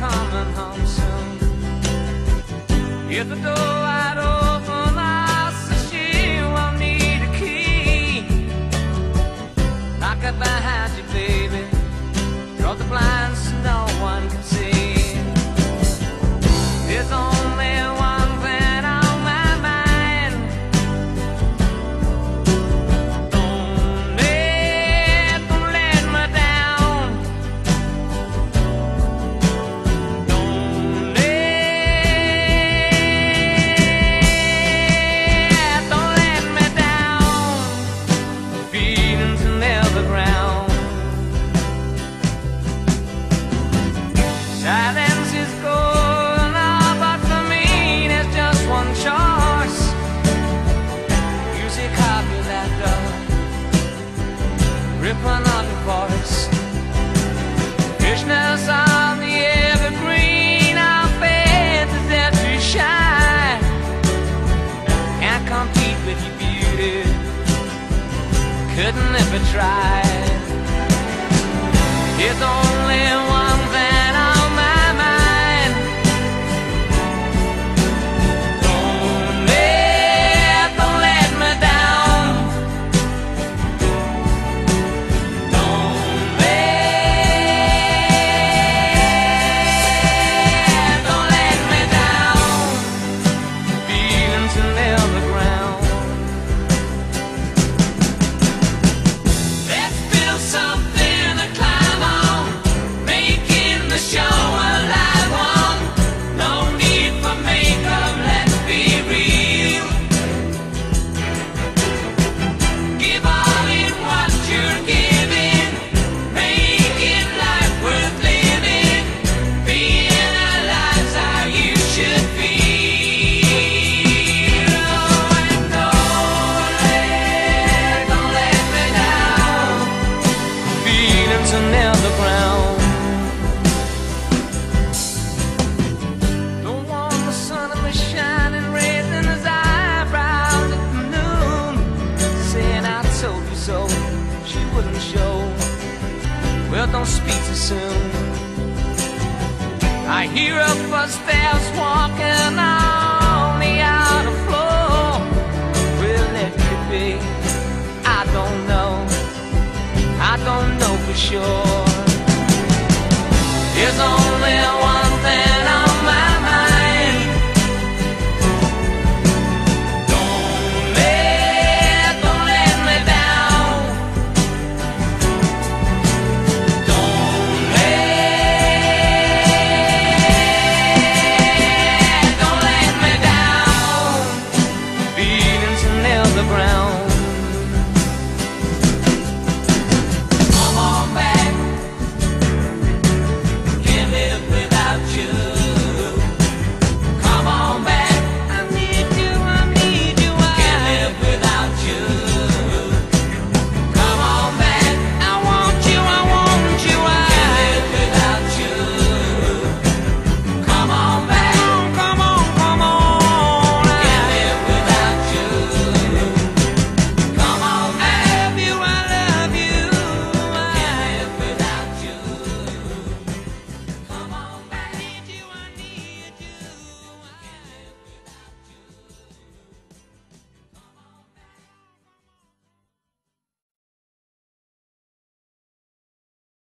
coming home soon. If the door wide open, I say she will need a key. Lock it behind you, baby. Draw the blinds so no one can see. There's only one thing on my mind. Don't let me down. Don't let me down. Feelings are never ground. Silence is gold, but for me there's just one choice. Music copy that dog, ripping up your voice. Freshness on the evergreen, our faith is there to shine. Can't compete with your beauty, couldn't if I tried. There's only one thing on my mind. Don't let me down. Don't let me down. Feelings are never ground. Let's build something to climb on, making the show a live one. No need for makeup, let's be real. Give all in what you're giving, making life worth living. Being alive's how you should feel. And don't let me down. Feelings are never ground. Don't want the sun to be shining, raising his eyebrows at the noon, saying I told you so. She wouldn't show. Well, don't speak too soon. I hear her footsteps walking